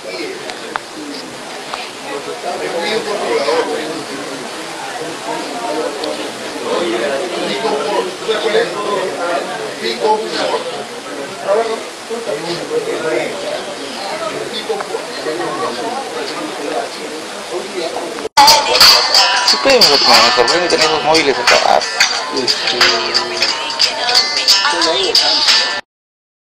Sí, pues, me sorprende tener esos móviles acá.